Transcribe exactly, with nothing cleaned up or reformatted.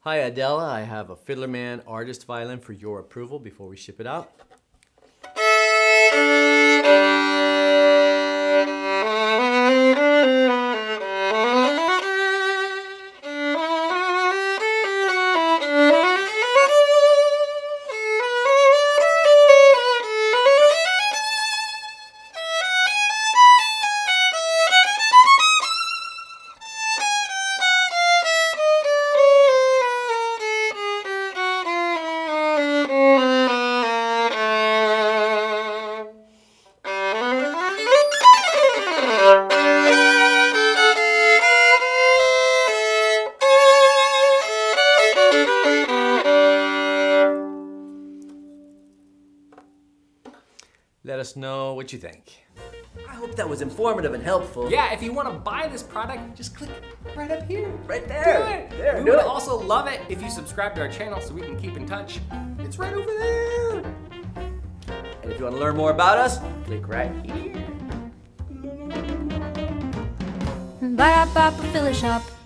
Hi Adella, I have a Fiddlerman artist violin for your approval before we ship it out. Let us know what you think. I hope that was informative and helpful. Yeah, if you want to buy this product, just click right up here. Right there. Do it. There, we do would it. also love it if you subscribe to our channel so we can keep in touch. It's right over there. And if you want to learn more about us, click right here. Ba-da-ba-ba, Fiddlershop.